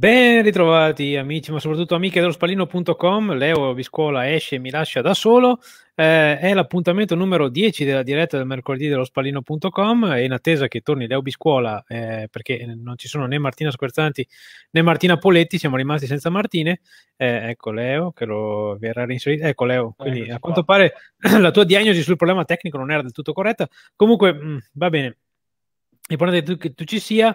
Ben ritrovati amici, ma soprattutto amiche dello spallino.com. Leo Viscola esce e mi lascia da solo. È l'appuntamento numero 10 della diretta del mercoledì dello spallino.com e in attesa che torni Leo Biscuola, perché non ci sono né Martina Squerzanti né Martina Poletti, siamo rimasti senza Martine. Ecco Leo che lo verrà reinserito. Ecco Leo, quindi a Eccoci quanto qua. pare la tua diagnosi sul problema tecnico non era del tutto corretta. Comunque, va bene. L'importante è che tu ci sia.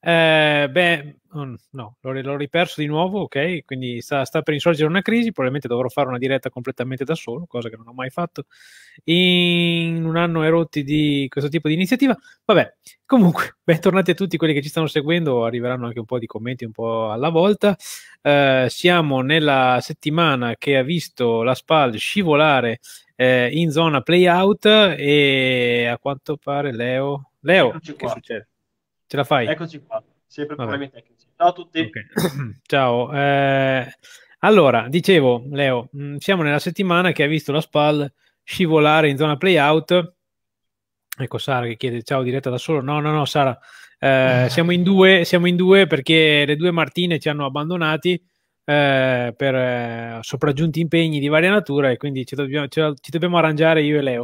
No, l'ho riperso di nuovo, ok? Quindi sta per insorgere una crisi, probabilmente dovrò fare una diretta completamente da solo, cosa che non ho mai fatto in un anno e rotti di questo tipo di iniziativa. Vabbè, comunque, bentornati a tutti quelli che ci stanno seguendo, arriveranno anche un po' di commenti un po' alla volta. Siamo nella settimana che ha visto la SPAL scivolare in zona playout e a quanto pare Leo, Eccoci che qua. succede? Ce la fai? Eccoci qua. Sempre Vabbè, problemi tecnici. Ciao a ok. tutti. Ciao. Allora, dicevo, Leo, siamo nella settimana che ha visto la SPAL scivolare in zona playout. Ecco Sara che chiede ciao diretta da solo. No, no, no, Sara, siamo in due perché le due Martine ci hanno abbandonati per sopraggiunti impegni di varia natura e quindi ci dobbiamo arrangiare io e Leo.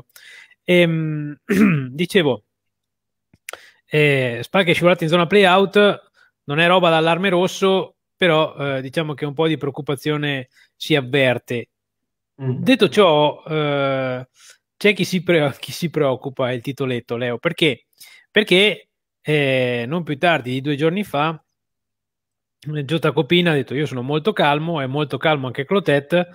Dicevo, Spal che è scivolato in zona playout non è roba d'allarme rosso, però diciamo che un po' di preoccupazione si avverte. Mm. Detto ciò, c'è chi si preoccupa, è il titoletto, Leo, perché? Perché non più tardi di 2 giorni fa, Giota Copina ha detto io sono molto calmo, è molto calmo anche Clotet,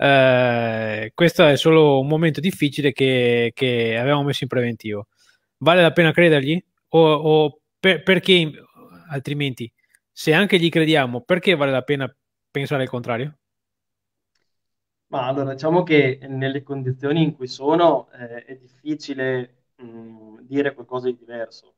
questo è solo un momento difficile che avevamo messo in preventivo. Vale la pena credergli? Perché altrimenti, se anche gli crediamo, perché vale la pena pensare il contrario? Ma allora, diciamo che nelle condizioni in cui sono è difficile dire qualcosa di diverso.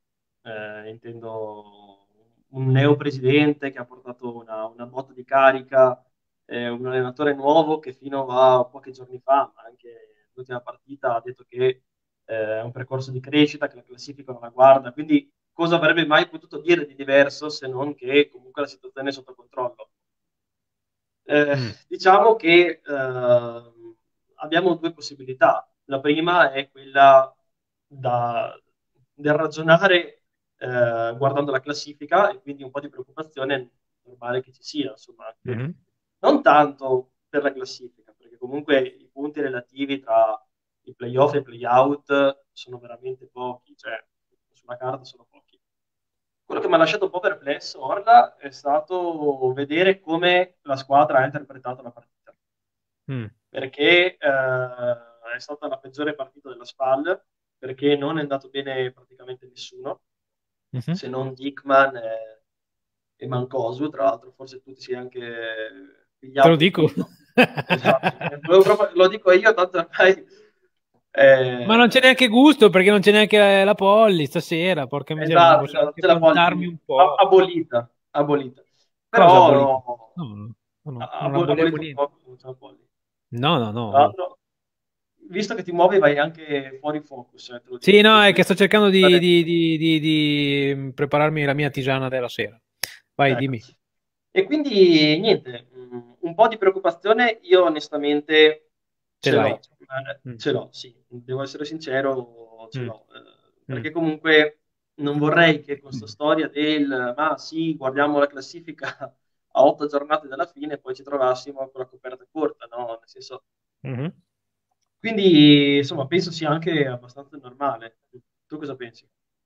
Intendo un neopresidente che ha portato una botta di carica, un allenatore nuovo che fino a pochi giorni fa, ma anche l'ultima partita, ha detto che è un percorso di crescita, che la classifica non la guarda. Quindi cosa avrebbe mai potuto dire di diverso se non che comunque la situazione è sotto controllo? Eh, Mm. diciamo che abbiamo due possibilità. La prima è quella del ragionare guardando la classifica e quindi un po' di preoccupazione è normale che ci sia, insomma, anche Mhm. non tanto per la classifica, perché comunque i punti relativi tra i playoff e i playout sono veramente pochi, cioè sulla carta sono pochi. Quello che mi ha lasciato un po' perplesso, Orla, è stato vedere come la squadra ha interpretato la partita, Mm. perché è stata la peggiore partita della SPAL, perché non è andato bene praticamente nessuno, Mhm. se non Dickman e Mancosu, tra l'altro forse tu ti sei anche Te lo pigliato il dico. tiro. Esatto, lo dico io, tanto ormai Ma non c'è eh, neanche gusto perché non c'è neanche la Polli stasera, porca miseria, non esatto, posso esatto, neanche te la vantarmi un po'. abolita, abolita. Cosa Però abolita? No, no, no, no, non aboliamo abolito un niente. po', non ce la abolita. No, no, no, Tra no. l'altro, visto che ti muovi vai anche fuori focus, te lo Sì, dico. no, è che Quindi, sto cercando vabbè, di prepararmi la mia tisana della sera. Vai, ecco. dimmi. E quindi niente, un po' di preoccupazione io onestamente Ce ce l'hai. l'ho. Mm, Ce l'ho, sì, devo essere sincero, ce mm, l'ho. mm. Perché comunque non vorrei che questa storia del ma sì, guardiamo la classifica a 8 giornate dalla fine e poi ci trovassimo con la coperta corta, no? Nel senso, Mhm. quindi insomma penso sia anche abbastanza normale. Tu cosa pensi?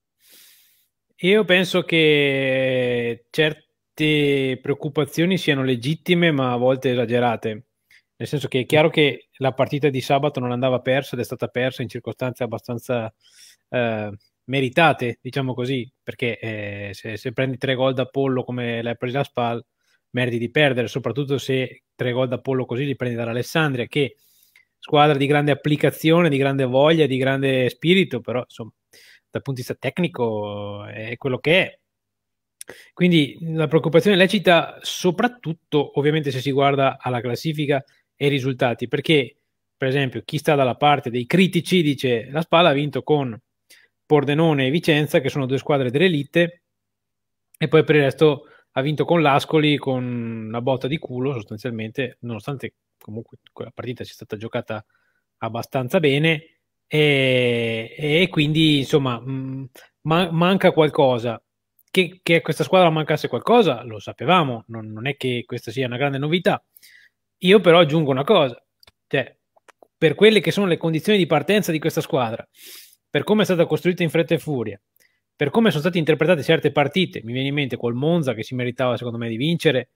Io penso che certe preoccupazioni siano legittime, ma a volte esagerate. Nel senso che è chiaro che la partita di sabato non andava persa ed è stata persa in circostanze abbastanza eh, meritate, diciamo così, perché se prendi 3 gol da pollo come l'hai presa a Spal, meriti di perdere, soprattutto se 3 gol da pollo così li prendi dall'Alessandria, che squadra di grande applicazione, di grande voglia, di grande spirito, però insomma dal punto di vista tecnico è quello che è. Quindi la preoccupazione è lecita soprattutto ovviamente se si guarda alla classifica e ai risultati, perché per esempio chi sta dalla parte dei critici dice la Spal ha vinto con Pordenone e Vicenza, che sono due squadre dell'elite, e poi per il resto ha vinto con l'Ascoli con una botta di culo sostanzialmente, nonostante comunque quella partita sia stata giocata abbastanza bene e quindi insomma manca qualcosa. Che a questa squadra mancasse qualcosa lo sapevamo, non è che questa sia una grande novità. Io però aggiungo una cosa, cioè per quelle che sono le condizioni di partenza di questa squadra, per come è stata costruita in fretta e furia, per come sono state interpretate certe partite, mi viene in mente col Monza che si meritava secondo me di vincere,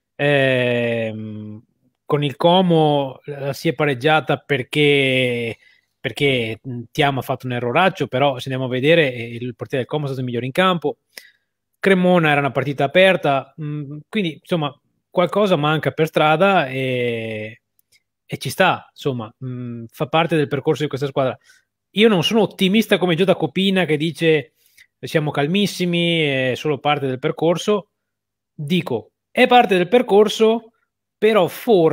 con il Como la si è pareggiata perché Tiam ha fatto un erroraccio, però se andiamo a vedere il portiere del Como è stato il migliore in campo. Cremona era una partita aperta, quindi insomma qualcosa manca per strada e ci sta, insomma, fa parte del percorso di questa squadra. Io non sono ottimista come Giota Copina che dice siamo calmissimi, è solo parte del percorso. Dico, è parte del percorso, però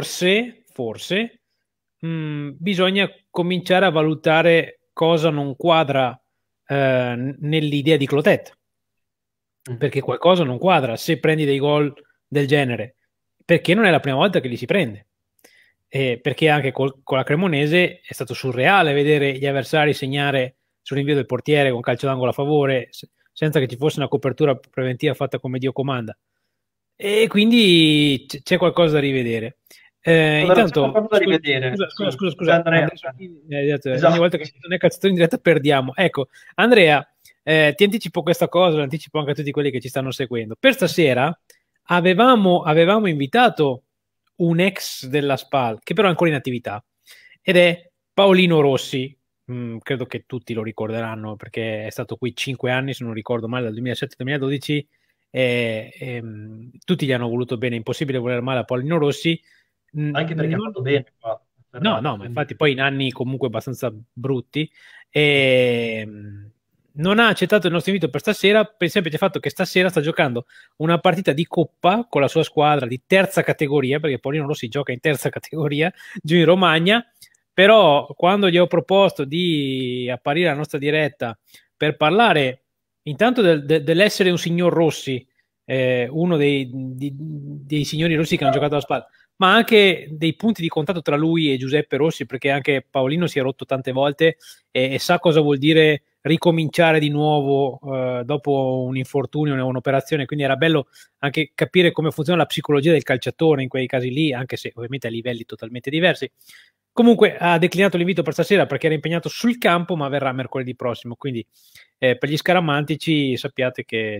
forse bisogna cominciare a valutare cosa non quadra nell'idea di Clotet, perché qualcosa non quadra se prendi dei gol del genere, perché non è la prima volta che li si prende. Perché anche con la Cremonese è stato surreale vedere gli avversari segnare sull'invio del portiere con calcio d'angolo a favore senza che ci fosse una copertura preventiva fatta come Dio comanda. E quindi c'è qualcosa da rivedere. Allora, c'è Intanto, qualcosa da rivedere. Sì, scusa, Andrea. Andrea, ogni volta che Esatto. non è cazzatori in diretta perdiamo. Ecco, Andrea, ti anticipo questa cosa, lo anticipo anche a tutti quelli che ci stanno seguendo. Per stasera avevamo invitato un ex della SPAL, che però è ancora in attività, ed è Paolino Rossi. Credo che tutti lo ricorderanno perché è stato qui 5 anni, se non ricordo male, dal 2007 al 2012. Tutti gli hanno voluto bene, impossibile voler male a Paolino Rossi. Anche perché ha fatto bene qua a No, Ferrara, no, ma quindi infatti poi in anni comunque abbastanza brutti. E, non ha accettato il nostro invito per stasera per il semplice fatto che stasera sta giocando una partita di coppa con la sua squadra di terza categoria, perché Paolino Rossi gioca in terza categoria giù in Romagna. Però quando gli ho proposto di apparire alla nostra diretta per parlare intanto dell'essere un signor Rossi, uno dei signori Rossi che hanno giocato alla spalla, ma anche dei punti di contatto tra lui e Giuseppe Rossi, perché anche Paolino si è rotto tante volte e sa cosa vuol dire ricominciare di nuovo dopo un infortunio o un'operazione, quindi era bello anche capire come funziona la psicologia del calciatore in quei casi lì, anche se ovviamente a livelli totalmente diversi. Comunque ha declinato l'invito per stasera perché era impegnato sul campo, ma verrà mercoledì prossimo, quindi per gli scaramantici sappiate che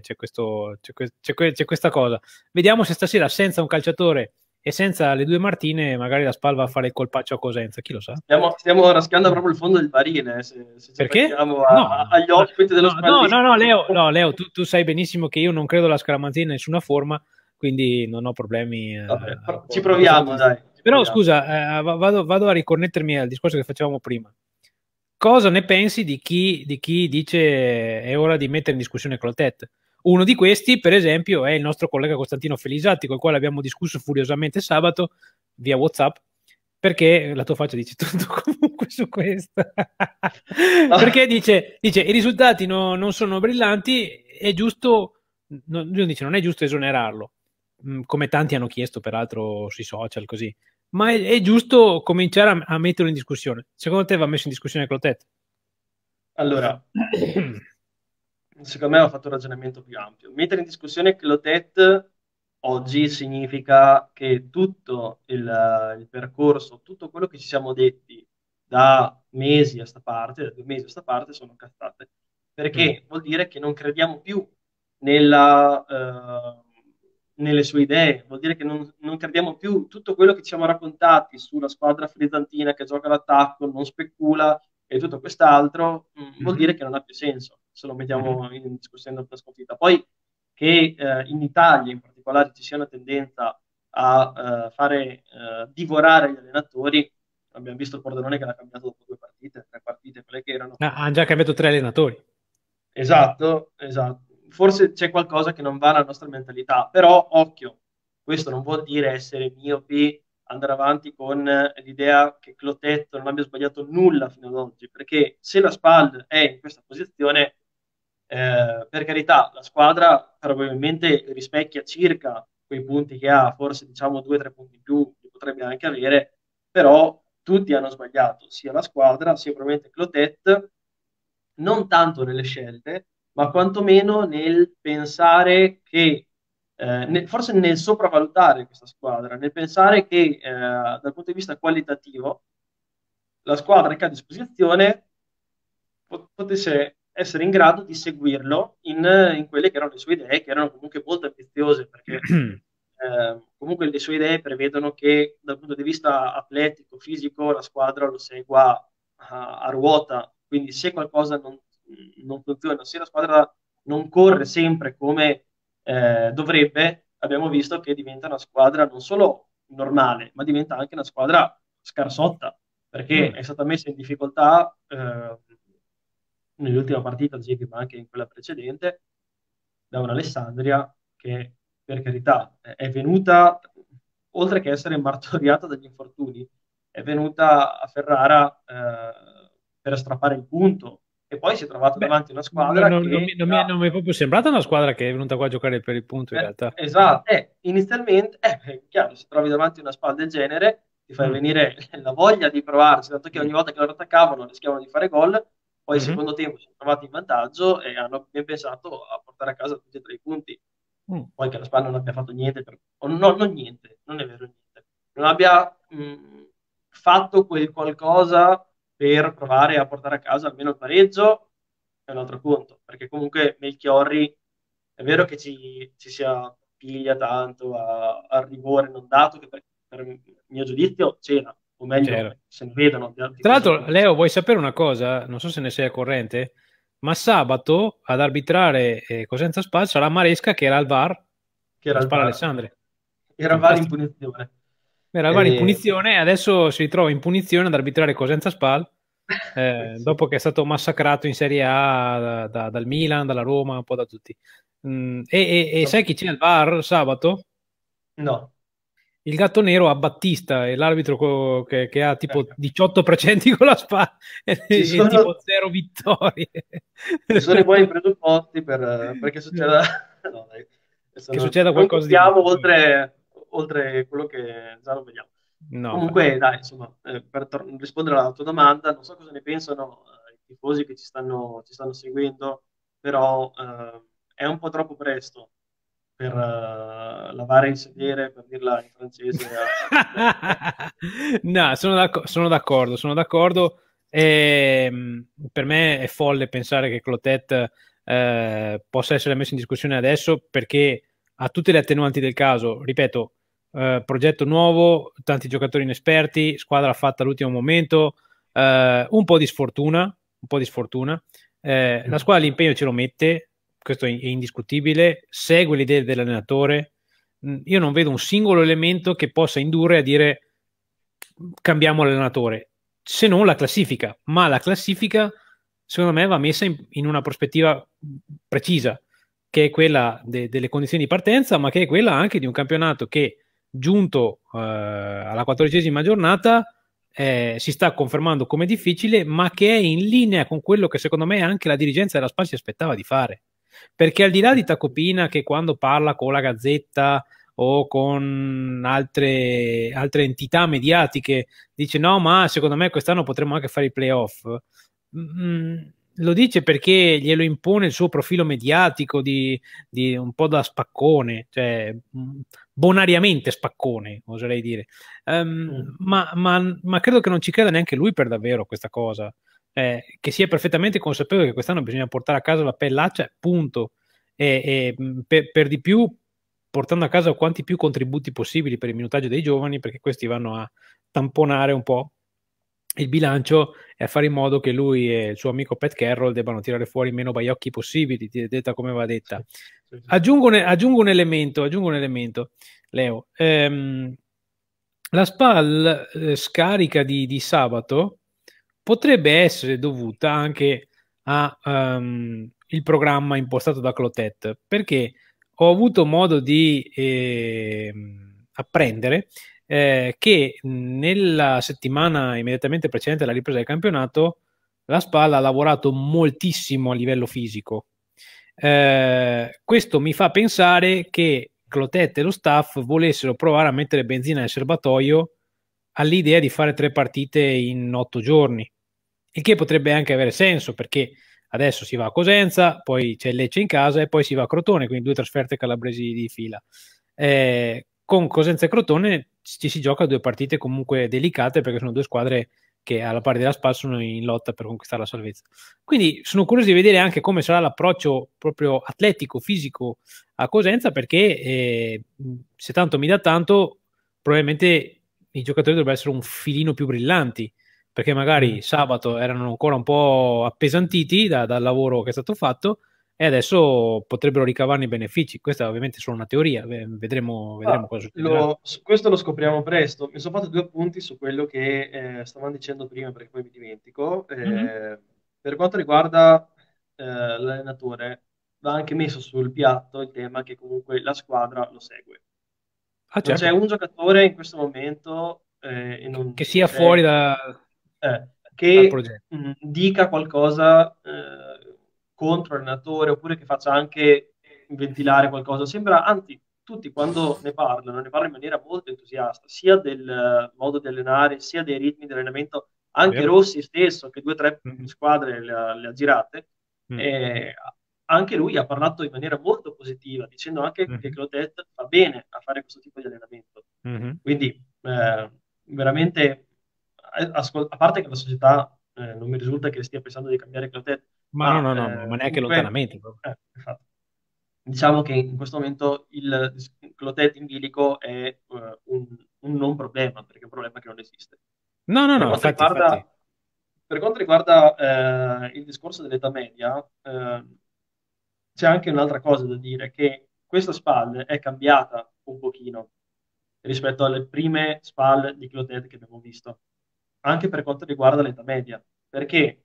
c'è questa cosa. Vediamo se stasera senza un calciatore e senza le due Martine magari la Spal va a fare il colpaccio a Cosenza, chi lo sa. stiamo raschiando proprio il fondo del barile, se ci Perché? pensiamo No, agli ospiti dello Spalletti. no, Leo, no, Leo tu sai benissimo che io non credo alla scaramanzia in nessuna forma, quindi non ho problemi Vabbè, ci da questo punto proviamo, di vista. dai, ci Però proviamo. scusa, vado a riconnettermi al discorso che facevamo prima. Cosa ne pensi di chi dice è ora di mettere in discussione Clotet? Uno di questi, per esempio, è il nostro collega Costantino Felisatti, col quale abbiamo discusso furiosamente sabato via WhatsApp, perché la tua faccia dice tutto comunque su questo. Perché dice, i risultati non sono brillanti, è giusto, lui dice, non è giusto esonerarlo, come tanti hanno chiesto peraltro sui social, così, ma è giusto cominciare a metterlo in discussione. Secondo te va messo in discussione Clotet? Allora, secondo me ho fatto un ragionamento più ampio. Mettere in discussione Clotet oggi significa che tutto il percorso, tutto quello che ci siamo detti da mesi a sta parte, da 2 mesi a sta parte, sono cazzate. Mm. Perché vuol dire che non crediamo più nelle sue idee, vuol dire che non crediamo più tutto quello che ci siamo raccontati sulla squadra frizzantina che gioca l'attacco, non specula e tutto quest'altro, vuol Mhm. dire che non ha più senso se lo Mhm. mettiamo in discussione dopo la sconfitta. Poi che in Italia in particolare ci sia una tendenza a fare divorare gli allenatori, abbiamo visto il Pordenone che l'ha cambiato dopo 2 partite, 3 partite, quelle che erano. Hanno già cambiato 3 allenatori. Esatto, esatto. Forse c'è qualcosa che non va nella nostra mentalità, però occhio, questo non vuol dire essere miopi, andare avanti con l'idea che Clotetto non abbia sbagliato nulla fino ad oggi, perché se la SPAL è in questa posizione Per carità, la squadra probabilmente rispecchia circa quei punti che ha, forse diciamo 2 o 3 punti in più li potrebbe anche avere, però tutti hanno sbagliato, sia la squadra, sia probabilmente Clotet, non tanto nelle scelte, ma quantomeno nel pensare che, forse nel sopravvalutare questa squadra, nel pensare che dal punto di vista qualitativo la squadra che ha a disposizione potesse essere in grado di seguirlo in quelle che erano le sue idee, che erano comunque molto ambiziose, perché comunque le sue idee prevedono che dal punto di vista atletico, fisico, la squadra lo segua a ruota, quindi se qualcosa non funziona, se la squadra non corre sempre come dovrebbe, abbiamo visto che diventa una squadra non solo normale, ma diventa anche una squadra scarsotta, perché Mm. è stata messa in difficoltà nell'ultima partita, ad esempio, ma anche in quella precedente, da un Alessandria che, per carità, è venuta, oltre che essere martoriata dagli infortuni, è venuta a Ferrara per strappare il punto e poi si è trovata Beh, davanti a una squadra che non mi è proprio sembrata una squadra che è venuta qua a giocare per il punto, in realtà. esatto, inizialmente, chiaro, se trovi davanti una spalla del genere, ti fai Mm. venire la voglia di provarci, tanto che ogni volta che loro attaccavano rischiavano di fare gol, poi il Mhm. secondo tempo si sono trovati in vantaggio e hanno ben pensato a portare a casa tutti e tre i punti. Mm. Poi che la Spal non abbia fatto niente, o no, non niente, non è vero niente, non abbia fatto quel qualcosa per provare a portare a casa almeno il pareggio, è un altro conto, perché comunque Melchiorri è vero che ci si appiglia tanto al rigore non dato, che per mio giudizio c'era, o meglio, C'era. se ne vedono gli altri Tra così l'altro, che Leo, vuoi sapere una cosa? Non so se ne sei a corrente, ma sabato ad arbitrare Cosenza Spal sarà Maresca, che era al VAR era alla il Spal VAR, Alessandria. era il VAR in Fantastico. punizione. Era al VAR in E... punizione e adesso si ritrova in punizione ad arbitrare Cosenza Spal, sì. dopo che è stato massacrato in Serie A dal Milan, dalla Roma, un po' da tutti. E sai chi c'è al VAR sabato? No, Il gatto nero a Battista, è l'arbitro che ha tipo ecco. 18% con la spada Ci e tipo sono, zero vittorie. ci sono i buoni presupposti perché succeda. No, dai, adesso Che succeda non qualcosa di guardiamo brutto. oltre quello che già lo vediamo. No, infatti. Comunque, dai, insomma, per rispondere alla tua domanda, non so cosa ne pensano i tifosi che ci stanno seguendo, però è un po' troppo presto per lavare il sedere, per dirla in francese, a Clotet. No, sono d'accordo, sono d'accordo. Per me è folle pensare che Clotet possa essere messo in discussione adesso perché ha tutte le attenuanti del caso. Ripeto, progetto nuovo, tanti giocatori inesperti, squadra fatta all'ultimo momento, un po' di sfortuna, un po' di sfortuna. La Mm. squadra l'impegno ce lo mette, questo è indiscutibile, segue le idee dell'allenatore. Io non vedo un singolo elemento che possa indurre a dire cambiamo allenatore, se non la classifica, ma la classifica secondo me va messa in una prospettiva precisa, che è quella delle condizioni di partenza, ma che è quella anche di un campionato che giunto alla 14ª giornata si sta confermando come difficile, ma che è in linea con quello che secondo me anche la dirigenza della SPAL si aspettava di fare. Perché al di là di Tacopina, che quando parla con la Gazzetta o con altre entità mediatiche dice no, ma secondo me quest'anno potremmo anche fare i playoff. Mm, lo dice perché glielo impone il suo profilo mediatico di un po' da spaccone, cioè bonariamente spaccone, oserei dire. Mm. Ma credo che non ci creda neanche lui per davvero questa cosa. Che sia perfettamente consapevole che quest'anno bisogna portare a casa la pellaccia, punto. Per di più portando a casa quanti più contributi possibili per il minutaggio dei giovani, perché questi vanno a tamponare un po' il bilancio e a fare in modo che lui e il suo amico Pat Carroll debbano tirare fuori meno baiocchi possibili, detta come va detta. Sì, sì, sì. Aggiungo un elemento, Leo. La SPAL scarica di sabato potrebbe essere dovuta anche a il programma impostato da Clotet, perché ho avuto modo di apprendere che nella settimana immediatamente precedente alla ripresa del campionato la SPAL ha lavorato moltissimo a livello fisico Questo mi fa pensare che Clotet e lo staff volessero provare a mettere benzina nel serbatoio all'idea di fare 3 partite in 8 giorni, il che potrebbe anche avere senso perché adesso si va a Cosenza, poi c'è il Lecce in casa e poi si va a Crotone, quindi 2 trasferte calabresi di fila. Con Cosenza e Crotone ci si gioca 2 partite comunque delicate perché sono 2 squadre che alla pari della SPAL sono in lotta per conquistare la salvezza. Quindi sono curioso di vedere anche come sarà l'approccio proprio atletico, fisico a Cosenza perché se tanto mi dà tanto, probabilmente i giocatori dovrebbero essere un filino più brillanti perché magari sabato erano ancora un po' appesantiti dal lavoro che è stato fatto e adesso potrebbero ricavarne i benefici. Questa ovviamente è solo una teoria, vedremo cosa succederà. Questo lo scopriamo presto. Mi sono fatto 2 appunti su quello che stavamo dicendo prima, perché poi mi dimentico. Mhm. Per quanto riguarda l'allenatore, va anche messo sul piatto il tema che comunque la squadra lo segue. Ah, Non c'è certo, un giocatore in questo momento e che non sia c'è fuori dal che progetto. dica qualcosa contro l'allenatore oppure che faccia anche ventilare qualcosa. Sembra, anzi, tutti quando ne parlano in maniera molto entusiasta, sia del modo di allenare, sia dei ritmi di allenamento, anche Vero? Rossi stesso, che 2 o 3 Mhm. squadre le ha girate, Mm. eh, anche lui ha parlato in maniera molto positiva, dicendo anche che Mhm. Clotet fa bene a fare questo tipo di allenamento. Mhm. Quindi, veramente, a parte che la società non mi risulta che stia pensando di cambiare Clotet, Ma no, ma no, no, ma neanche comunque, lontanamente proprio. infatti, diciamo che in questo momento il Clotet in bilico è un non problema, perché è un problema che non esiste. No, no, Per no, quanto infatti. riguarda, per quanto riguarda il discorso dell'età media, c'è anche un'altra cosa da dire, che questa SPAL è cambiata un pochino rispetto alle prime SPAL di Clotet che abbiamo visto, anche per quanto riguarda l'età media, perché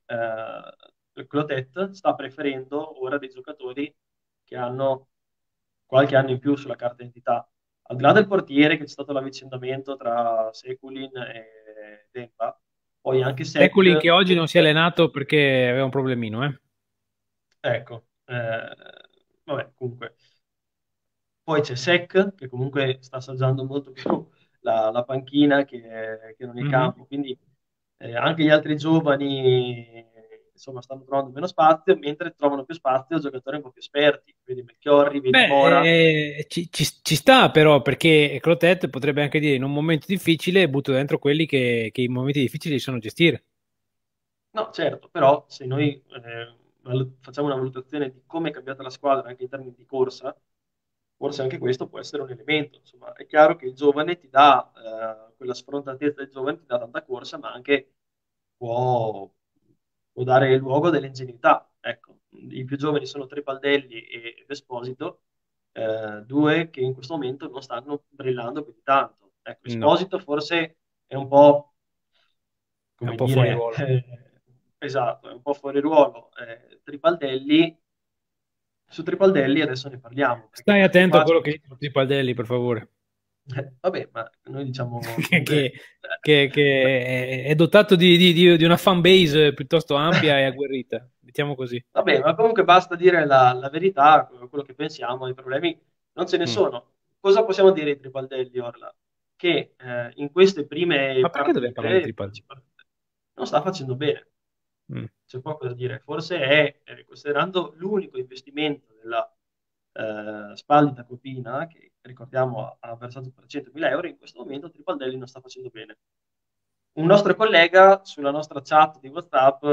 Clotet sta preferendo ora dei giocatori che hanno qualche anno in più sulla carta d'identità. Al di là del portiere, che c'è stato l'avvicendamento tra Sekulin e Dempa, poi anche Sec, Seculin che oggi non si è allenato perché aveva un problemino, eh. ecco, vabbè, comunque. Poi c'è Sec, che comunque sta assaggiando molto più la panchina che non il Mhm. campo, quindi anche gli altri giovani insomma stanno trovando meno spazio, mentre trovano più spazio giocatori un po' più esperti, vedi Melchiorri, vedi Mora. Beh, ci sta però perché Clotet potrebbe anche dire in un momento difficile butto dentro quelli che i momenti difficili li sanno gestire. No, certo, però se noi facciamo una valutazione di come è cambiata la squadra anche in termini di corsa, forse anche questo può essere un elemento. Insomma, è chiaro che il giovane ti dà, quella sfrontatezza del giovane ti dà tanta corsa, ma anche può, può dare luogo a dell'ingenuità. Ecco, i più giovani sono Tripaldelli ed Esposito, due che in questo momento non stanno brillando più di tanto. Ecco, No, Esposito forse è un po', è un come po' fuori dire, ruolo. esatto, è un po' fuori ruolo. Tripaldelli, su Tripaldelli adesso ne parliamo, perché Stai attento a qua, quello che dicono i Paldelli, per favore. vabbè, ma noi diciamo che, comunque, che- che è dotato di una fan base piuttosto ampia e agguerrita, mettiamo così. vabbè, ma comunque basta dire la verità, quello che pensiamo, i problemi non ce ne Mm. sono. Cosa possiamo dire di Tripaldelli, Orla? Che in queste prime Ma perché dobbiamo parlare di partite, Tripaldi? non sta facendo bene. Mm. C'è poco da dire. Forse è, considerando l'unico investimento della Spallita Copina, che ricordiamo ha versato 300.000 euro, in questo momento Tripaldelli non sta facendo bene. Un nostro collega sulla nostra chat di WhatsApp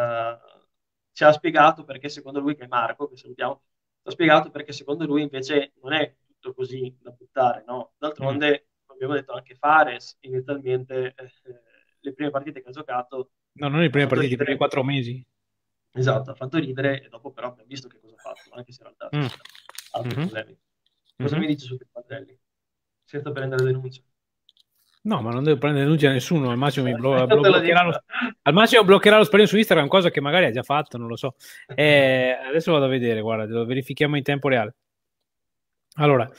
ci ha spiegato perché secondo lui, che è Marco, che salutiamo, ci ha spiegato perché secondo lui invece non è tutto così da buttare, no? Mm. D'altronde, come abbiamo detto, anche Fares inizialmente le prime partite che ha giocato No, non i ha primi fatto partiti, i primi ridere. 4 mesi. Esatto, ha fatto ridere e dopo però abbiamo visto che cosa ha fatto, anche se in realtà Mm. c'erano altri Mhm. problemi. Cosa mi Mhm. dici su Pippadelli? Senza prendere denuncia. No, ma non devo prendere denuncia a nessuno, al massimo Io te lo dico. al massimo bloccherà lo sparino su Instagram, cosa che magari ha già fatto, non lo so. Adesso vado a vedere, guarda, lo verifichiamo in tempo reale. Allora,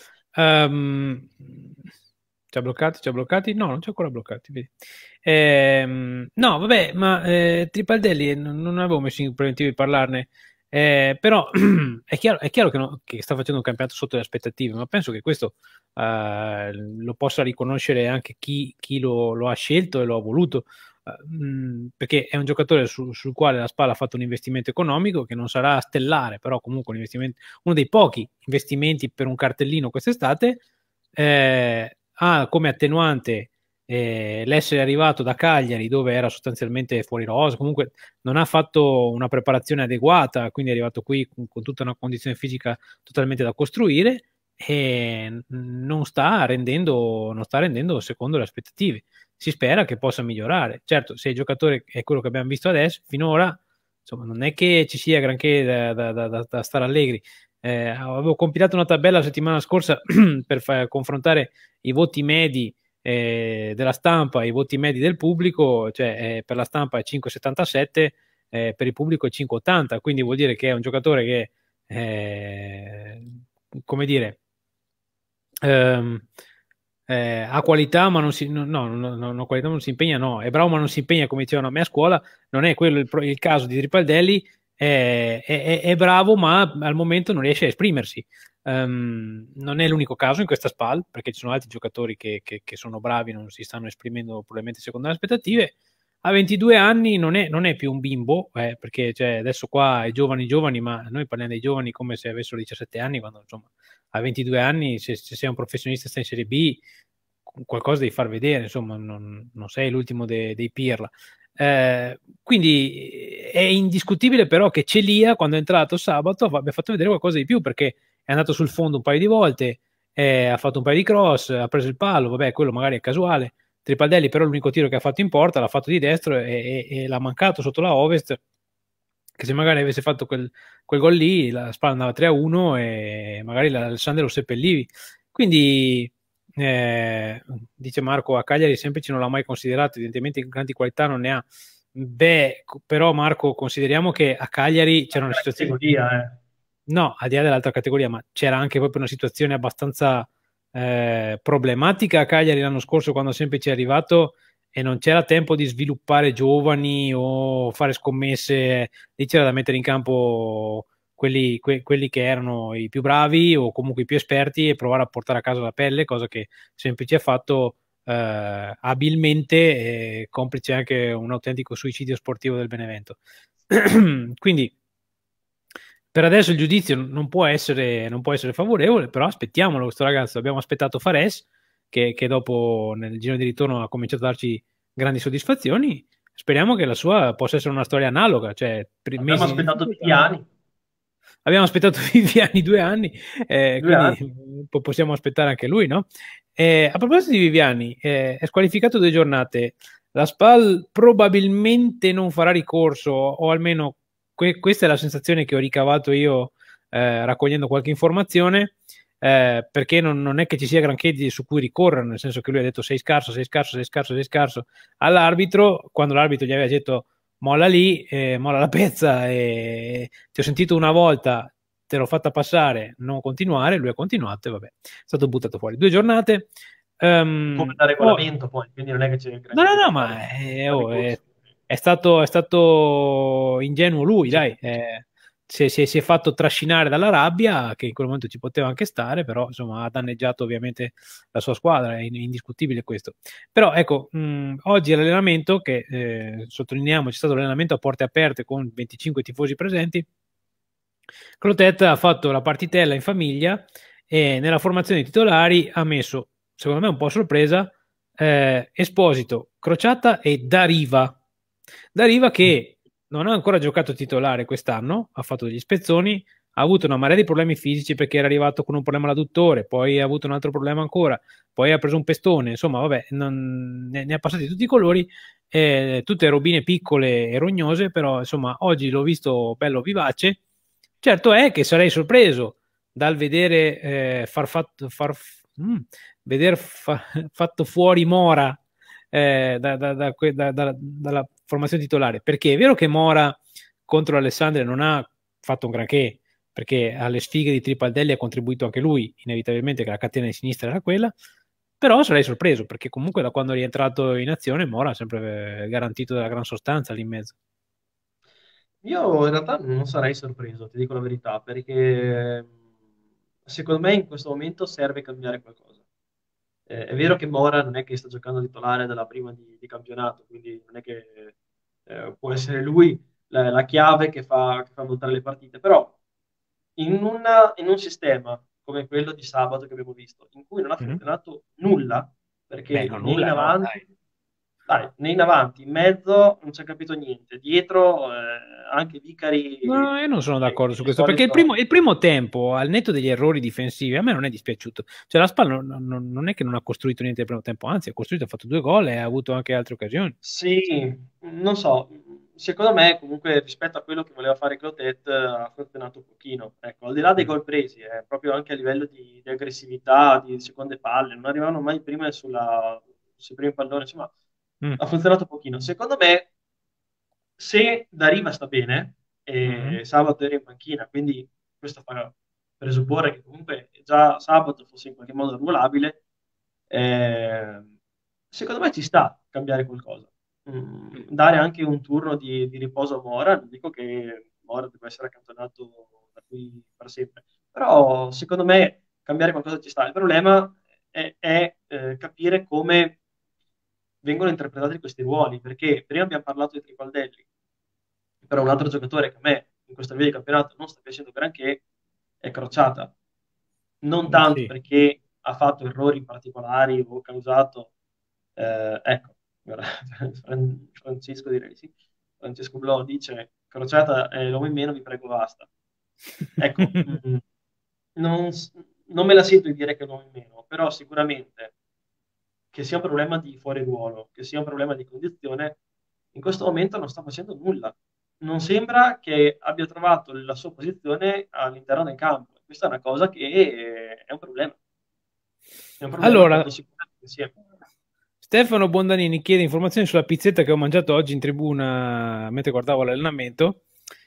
ci ha bloccati? Ci ha bloccati? No, non ci ha ancora bloccati. Vedi. No, vabbè, ma Tripaldelli non avevo messo in preventivo di parlarne. Però è chiaro che sta facendo un campionato sotto le aspettative, ma penso che questo lo possa riconoscere anche chi lo ha scelto e lo ha voluto, perché è un giocatore sul quale la Spal ha fatto un investimento economico che non sarà stellare, però comunque uno dei pochi investimenti per un cartellino quest'estate. Ha come attenuante l'essere arrivato da Cagliari, dove era sostanzialmente fuori rosa, comunque non ha fatto una preparazione adeguata, quindi è arrivato qui con tutta una condizione fisica totalmente da costruire e non sta rendendo secondo le aspettative. Si spera che possa migliorare. Certo, se il giocatore è quello che abbiamo visto adesso, finora, insomma, non è che ci sia granché da stare allegri. Avevo compilato una tabella la settimana scorsa per confrontare i voti medi della stampa e i voti medi del pubblico, cioè per la stampa è 5,77, per il pubblico è 5,80, quindi vuol dire che è un giocatore che, come dire, ehm, ha qualità ma non si, no, qualità ma non si impegna, no, è bravo ma non si impegna, come dicevano a me a scuola. Non è quello il caso di Tripaldelli. È bravo ma al momento non riesce a esprimersi. Non è l'unico caso in questa SPAL, perché ci sono altri giocatori che sono bravi, non si stanno esprimendo probabilmente secondo le aspettative. A 22 anni non è più un bimbo, perché cioè, adesso qua è giovani, ma noi parliamo dei giovani come se avessero 17 anni, quando insomma a 22 anni, se sei un professionista e stai in Serie B, qualcosa devi far vedere, insomma, non sei l'ultimo dei Pirla. Quindi è indiscutibile però che Celia, quando è entrato sabato, abbia fatto vedere qualcosa di più, perché è andato sul fondo un paio di volte, ha fatto un paio di cross, ha preso il palo, vabbè, quello magari è casuale. Tripaldelli però l'unico tiro che ha fatto in porta l'ha fatto di destro e l'ha mancato sotto la Ovest, che se magari avesse fatto quel gol lì, la Spal andava 3-1 e magari l'Alessandro lo seppellivi. Quindi, dice Marco, a Cagliari semplice non l'ha mai considerato, evidentemente grandi qualità non ne ha. Beh, però Marco, consideriamo che a Cagliari c'era una situazione... Categoria. No, al di là dell'altra categoria, ma c'era anche proprio una situazione abbastanza problematica a Cagliari l'anno scorso, quando Semplici è arrivato e non c'era tempo di sviluppare giovani o fare scommesse. Lì c'era da mettere in campo quelli che erano i più bravi o comunque i più esperti e provare a portare a casa la pelle, cosa che Semplici ha fatto abilmente, complice anche un autentico suicidio sportivo del Benevento. Quindi per adesso il giudizio non può essere favorevole, però aspettiamolo questo ragazzo. Abbiamo aspettato Fares, che dopo nel giro di ritorno ha cominciato a darci grandi soddisfazioni. Speriamo che la sua possa essere una storia analoga, cioè Abbiamo mesi di aspettato difficoltà. Viviani, Abbiamo aspettato Viviani 2 anni, due quindi anni. possiamo aspettare anche lui, no? A proposito di Viviani, è squalificato 2 giornate. La SPAL probabilmente non farà ricorso, o almeno questa è la sensazione che ho ricavato io raccogliendo qualche informazione, perché non è che ci sia granché su cui ricorrere, nel senso che lui ha detto sei scarso, sei scarso, sei scarso, sei scarso all'arbitro, quando l'arbitro gli aveva detto molla lì, molla la pezza, e ti ho sentito una volta, te l'ho fatta passare, non continuare, lui ha continuato e vabbè, è stato buttato fuori 2 giornate. Come da regolamento poi, quindi non è che c'è No, granché no, da no, fare ma da ricorso. è stato ingenuo lui, Sì, dai. Si è fatto trascinare dalla rabbia, che in quel momento ci poteva anche stare, però insomma ha danneggiato ovviamente la sua squadra, è indiscutibile questo. Però ecco, oggi l'allenamento, che sottolineiamo, c'è stato l'allenamento a porte aperte con 25 tifosi presenti. Clotet ha fatto la partitella in famiglia e nella formazione dei titolari ha messo, secondo me un po' a sorpresa, Esposito, Crociata e Dariva. Dariva che non ha ancora giocato titolare quest'anno, ha fatto degli spezzoni, ha avuto una marea di problemi fisici perché era arrivato con un problema all'adduttore, poi ha avuto un altro problema ancora, poi ha preso un pestone, insomma, vabbè, ne ha passati tutti i colori, tutte robine piccole e rognose, però insomma, oggi l'ho visto bello vivace. Certo è che sarei sorpreso dal vedere veder fatto fuori Mora dalla formazione titolare, perché è vero che Mora contro Alessandria non ha fatto un granché, perché alle sfighe di Tripaldelli ha contribuito anche lui, inevitabilmente, che la catena di sinistra era quella, però sarei sorpreso, perché comunque da quando è rientrato in azione Mora ha sempre garantito della gran sostanza lì in mezzo. Io in realtà non sarei sorpreso, ti dico la verità, perché secondo me in questo momento serve cambiare qualcosa. È vero che Mora non è che sta giocando titolare dalla prima di campionato, quindi non è che può essere lui la chiave che fa voltare le partite, però in un sistema come quello di sabato che abbiamo visto, in cui non ha Mhm. funzionato nulla, Beh, perché no, né in nulla, no, dai. avanti, dai, né in avanti, in mezzo non ci ha capito niente, dietro anche Vicari No, io non sono d'accordo su il questo, perché solito... il primo tempo, al netto degli errori difensivi, a me non è dispiaciuto. Cioè, la Spal non è che non ha costruito niente il primo tempo, anzi, ha costruito, ha fatto 2 gol e ha avuto anche altre occasioni. Sì, non so, secondo me comunque rispetto a quello che voleva fare Clotet ha funzionato un pochino. Ecco, al di là dei Mm. gol presi, proprio anche a livello di aggressività, di seconde palle, non arrivavano mai prima sui primi palloni, insomma, Mm. ha funzionato un pochino. Secondo me, se da Riva sta bene, Mhm. e sabato era in panchina, quindi questo fa presupporre che comunque già sabato fosse in qualche modo ruolabile, eh, secondo me ci sta a cambiare qualcosa. Dare anche un turno di riposo a Mora, non dico che Mora deve essere accantonato da qui per sempre, però secondo me cambiare qualcosa ci sta. Il problema è capire come vengono interpretati questi ruoli, perché prima abbiamo parlato di Tripaldelli, però un altro giocatore che a me in questa via di campionato non sta piacendo granché è Crociata. Non tanto Sì. perché ha fatto errori particolari o causato, ecco, guarda, Francesco direi di sì, Francesco Blo dice Crociata è l'uomo in meno, vi prego basta. Ecco, non, non me la sento di dire che è l'uomo in meno, però sicuramente che sia un problema di fuori ruolo, che sia un problema di condizione, in questo momento non sta facendo nulla. Non sembra che abbia trovato la sua posizione all'interno del campo. Questa è una cosa che è un problema. È un problema che Allora, vado sicuramente insieme. Stefano Bondanini chiede informazioni sulla pizzetta che ho mangiato oggi in tribuna mentre guardavo l'allenamento.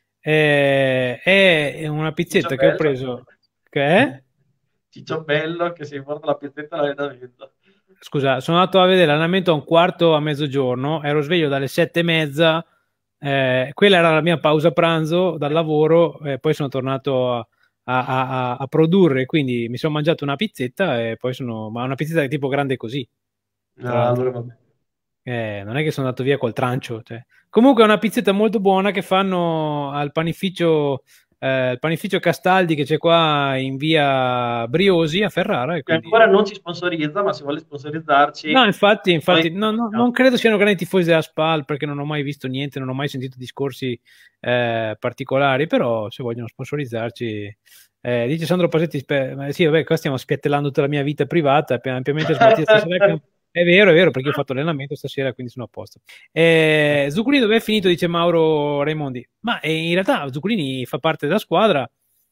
È una Ciccio pizzetta che ho Bello, preso. Che è? Ciccio Bello che si porta la pizzetta all'allenamento. Scusa, sono andato a vedere l'allenamento a un quarto a mezzogiorno, ero sveglio dalle 7:30, quella era la mia pausa pranzo dal lavoro, poi sono tornato a produrre, quindi mi sono mangiato una pizzetta e poi ma una pizzetta tipo grande così, tra Ah, l'altro. allora va bene. Non è che sono andato via col trancio. Cioè. Comunque è una pizzetta molto buona che fanno il panificio Castaldi che c'è qua in via Briosi a Ferrara. E Che quindi... ancora non ci sponsorizza, ma se vuole No, sponsorizzarci, infatti noi non credo siano grandi tifosi della SPAL perché non ho mai visto niente, non ho mai sentito discorsi particolari, però se vogliono sponsorizzarci, dice Sandro Pasetti, sì, vabbè, qua stiamo spiattellando tutta la mia vita privata, ampiamente smaltita stasera. È vero, perché io ho fatto allenamento stasera, quindi sono a posto. Zuccolini dove è finito? Dice Mauro Raimondi. Ma in realtà Zuccolini fa parte della squadra,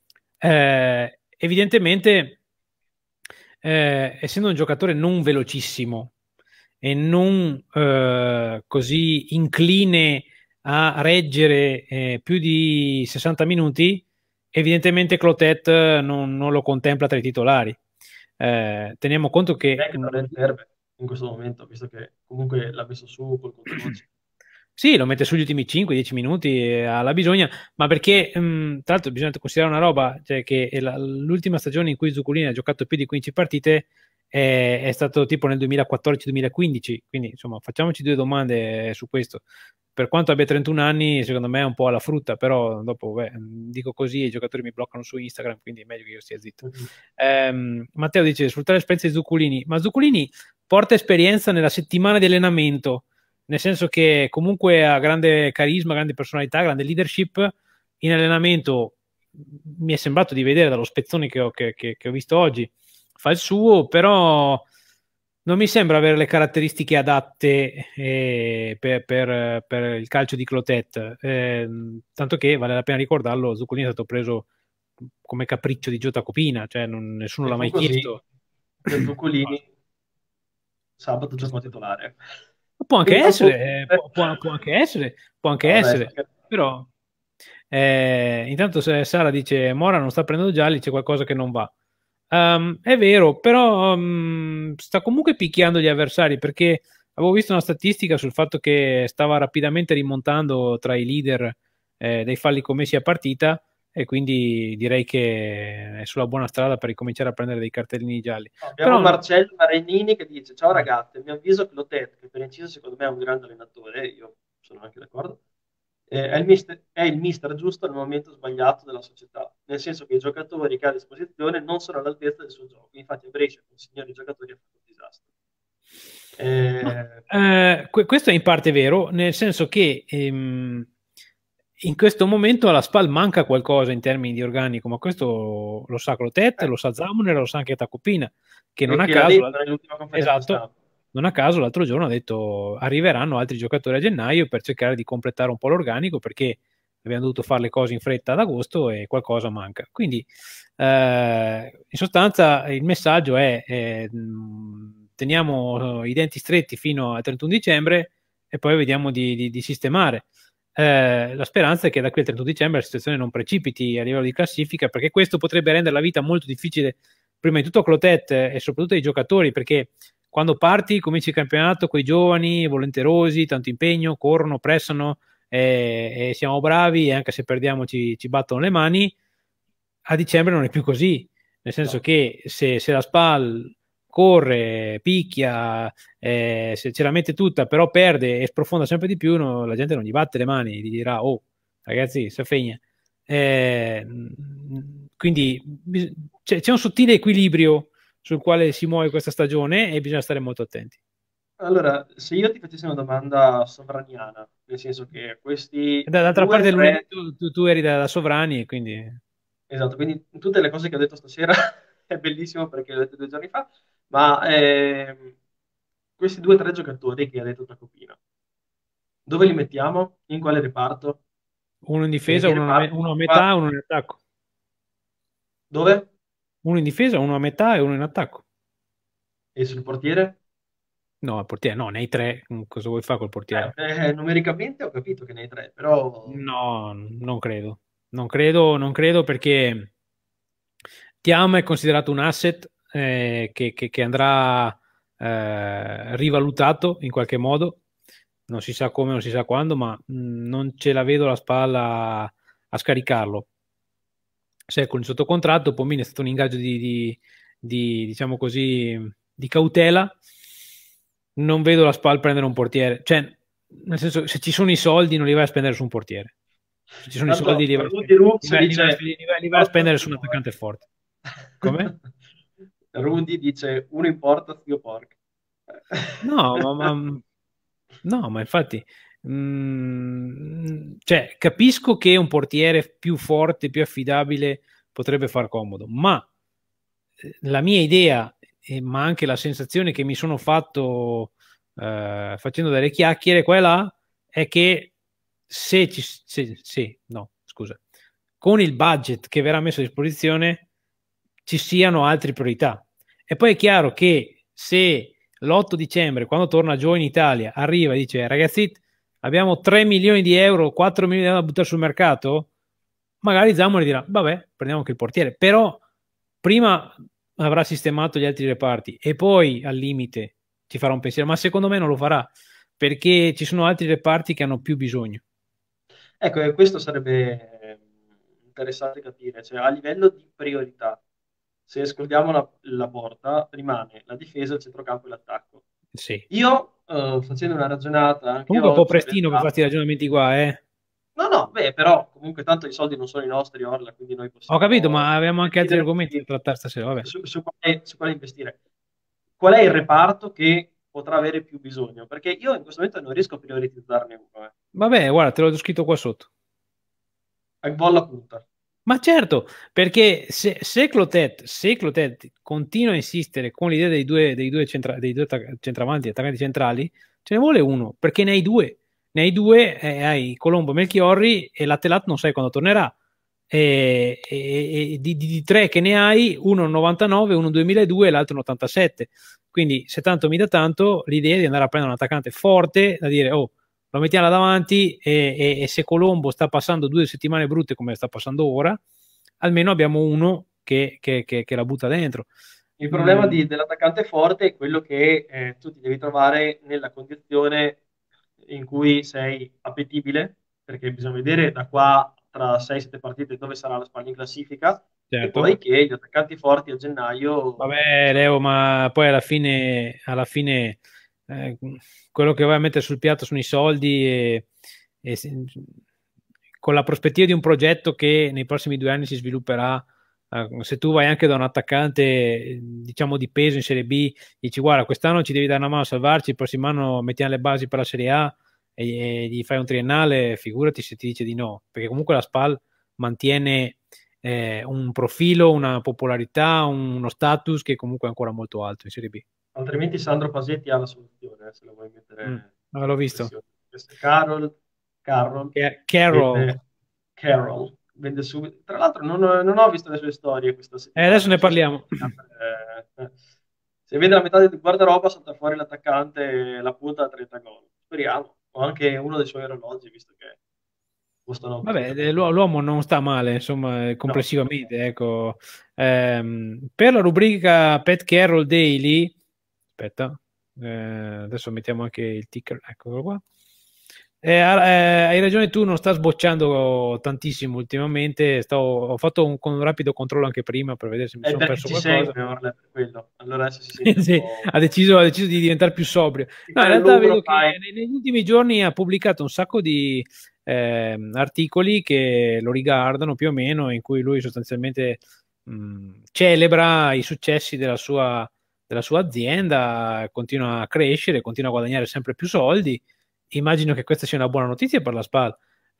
evidentemente essendo un giocatore non velocissimo e non così incline a reggere più di 60 minuti, evidentemente Clotet non lo contempla tra i titolari. Teniamo conto che che non le serve in questo momento, visto che comunque l'ha messo su col contagocce. sì, lo mette sugli ultimi 5-10 minuti alla bisogna, ma perché tra l'altro bisogna considerare una roba, cioè che l'ultima stagione in cui Zuccolini ha giocato più di 15 partite è stato tipo nel 2014-2015, quindi insomma facciamoci due domande su questo. Per quanto abbia 31 anni, secondo me è un po' alla frutta, però dopo dico così e i giocatori mi bloccano su Instagram, quindi è meglio che io stia zitto. Matteo dice sfruttare l'esperienza di Zuccolini, ma Zuccolini porta esperienza nella settimana di allenamento, nel senso che comunque ha grande carisma, grande personalità, grande leadership. In allenamento mi è sembrato di vedere dallo spezzone che ho visto oggi, fa il suo, però non mi sembra avere le caratteristiche adatte per il calcio di Clotet. Tanto che vale la pena ricordarlo, Zuccolini è stato preso come capriccio di Giota Copina, cioè nessuno Se l'ha fu mai così, chiesto. che Zuccolini sabato giocò titolare. Può anche Non so essere, può anche essere, può anche no, dai, sto essere, scherzando. però intanto se Sara dice Mora non sta prendendo gialli, c'è qualcosa che non va. È vero, però sta comunque picchiando gli avversari perché avevo visto una statistica sul fatto che stava rapidamente rimontando tra i leader dei falli commessi a partita, e quindi direi che è sulla buona strada per ricominciare a prendere dei cartellini gialli. Abbiamo Però Marcello Marenini che dice: Ciao ragazzi, mi avviso che Lotet, che per inciso secondo me è un grande allenatore, io sono anche d'accordo, è il mister giusto nel momento sbagliato della società, nel senso che i giocatori che ha a disposizione non sono all'altezza del suo gioco. Infatti, a Brescia con signori giocatori ha fatto un disastro. ma, Eh, questo è in parte vero, nel senso che in questo momento alla SPAL manca qualcosa in termini di organico, ma questo lo sa Clotet, lo sa Zamuner, lo sa anche Tacopina, che non e a che l'ha caso, detto nell'ultima conferenza esatto, stampa. non a caso l'altro giorno ha detto arriveranno altri giocatori a gennaio per cercare di completare un po' l'organico, perché abbiamo dovuto fare le cose in fretta ad agosto e qualcosa manca. Quindi in sostanza il messaggio è teniamo i denti stretti fino al 31 dicembre e poi vediamo di sistemare. La speranza è che da qui al 31 dicembre la situazione non precipiti a livello di classifica, perché questo potrebbe rendere la vita molto difficile, prima di tutto a Clotet e soprattutto ai giocatori, perché quando parti, cominci il campionato con i giovani, volenterosi, tanto impegno, corrono, pressano e siamo bravi, e anche se perdiamo ci battono le mani. A dicembre non è più così, nel senso No. che se la SPAL corre, picchia, se ce la mette tutta, però perde e sprofonda sempre di più, la gente non gli batte le mani, gli dirà, oh, ragazzi, Safegna. Eh, quindi c'è un sottile equilibrio sul quale si muove questa stagione e bisogna stare molto attenti. Allora, se io ti facessi una domanda sovraniana, nel senso che questi D'altra due, parte, lunedì tre, tu eri da Sovrani, e quindi esatto, quindi tutte le cose che ho detto stasera è bellissimo perché le ho dette 2 giorni fa, ma questi due o tre giocatori che ha detto Tacopina, dove li mettiamo? In quale reparto? uno in E difesa, di reparti uno a qua, metà, uno in attacco. dove? Uno in difesa, uno a metà e uno in attacco. E sul portiere? No, il portiere, no, nei tre, cosa vuoi fare col portiere? Numericamente ho capito che ne hai tre, però No, non credo. Non credo perché Tiam è considerato un asset che andrà rivalutato in qualche modo. Non si sa come, non si sa quando, ma non ce la vedo la spalla a scaricarlo. Se è con il sottocontratto, Pomini è stato un ingaggio diciamo così, di cautela. Non vedo la SPAL prendere un portiere, cioè, nel senso, se ci sono i soldi, non li vai a spendere su un portiere. Se ci sono i soldi, tanto Rudy Rux dice li vai a porta spendere su un zio attaccante porca. forte. Come? Rudy dice uno in porta zio porca. No, no, ma infatti, cioè, capisco che un portiere più forte, più affidabile potrebbe far comodo, ma la mia idea, ma anche la sensazione che mi sono fatto facendo delle chiacchiere qua e là, è che no, scusa, con il budget che verrà messo a disposizione ci siano altre priorità. E poi è chiaro che se l'8 dicembre, quando torna Joe in Italia, arriva e dice ragazzi, abbiamo 3 milioni di euro, 4 milioni di euro da buttare sul mercato, magari Zamora dirà, vabbè, prendiamo anche il portiere, però prima avrà sistemato gli altri reparti e poi al limite ci farà un pensiero, ma secondo me non lo farà perché ci sono altri reparti che hanno più bisogno. Ecco, e questo sarebbe interessante capire, cioè a livello di priorità, se escludiamo la porta, rimane la difesa, il centrocampo e l'attacco. Sì. Io, facendo una ragionata anche Comunque è un po' oggi, in prestino per realtà, farti i ragionamenti qua, eh. no, no, beh, però comunque tanto i soldi non sono i nostri, Orla, quindi noi Ho capito, ma possiamo avevamo anche altri decidere argomenti da trattare stasera, vabbè. su quale investire. Qual è il reparto che potrà avere più bisogno? Perché io in questo momento non riesco a prioritizzarne uno. Vabbè, guarda, te l'ho scritto qua sotto. Bolla punta. Ma certo, perché se Clotet continua a insistere con l'idea dei due centravanti, attaccanti centrali, ce ne vuole uno, perché ne hai due. Ne hai due, hai Colombo, Melchiorri e Lattelat non sai quando tornerà. E di tre che ne hai, uno un 99, uno un 2002 e l'altro un 87. Quindi se tanto mi dà tanto, l'idea è di andare a prendere un attaccante forte, da dire, oh, lo mettiamo là davanti e se Colombo sta passando 2 settimane brutte come sta passando ora, almeno abbiamo uno che la butta dentro. Il problema Mm, dell'attaccante forte è quello che tu ti devi trovare nella condizione in cui sei appetibile perché bisogna vedere da qua tra 6-7 partite dove sarà la Spagna in classifica, e certo. poi che gli attaccanti forti a gennaio Vabbè, Leo, ma poi alla fine eh, quello che vai a mettere sul piatto sono i soldi e con la prospettiva di un progetto che nei prossimi 2 anni si svilupperà. Se tu vai anche da un attaccante, diciamo di peso in Serie B, dici guarda, quest'anno ci devi dare una mano a salvarci, il prossimo anno mettiamo le basi per la Serie A e gli fai un triennale, figurati se ti dice di no, perché comunque la SPAL mantiene un profilo, una popolarità, uno status che comunque è ancora molto alto in Serie B. altrimenti Sandro Pasetti ha la soluzione, se lo vuoi Mm. mettere L'ho in visto. pressione. Questo è Carroll Carroll. vende, Carroll vende subito. Tra l'altro non ho visto le sue storie questa settimana, Adesso ne non so se, parliamo. se vede la metà del guardaroba salta fuori l'attaccante e la punta a 30 gol. Speriamo. O anche uno dei suoi orologi, visto che costano Vabbè, abbastanza poco. l'uomo non sta male, insomma, No, complessivamente, ecco. Per la rubrica Pet Carroll Daily, aspetta, adesso mettiamo anche il ticker, eccolo qua. Hai ragione tu, non sta sbocciando tantissimo ultimamente, ho fatto un rapido controllo anche prima per vedere se mi è sono perché perso ci qualcosa. segue, Orle, per quello. Allora adesso si sente un Sì, po'. ha deciso di diventare più sobrio. Di No, in fare il realtà low vedo che profile. negli ultimi giorni ha pubblicato un sacco di articoli che lo riguardano più o meno, in cui lui sostanzialmente celebra i successi della sua azienda, continua a crescere, continua a guadagnare sempre più soldi. Immagino che questa sia una buona notizia per la SPAL.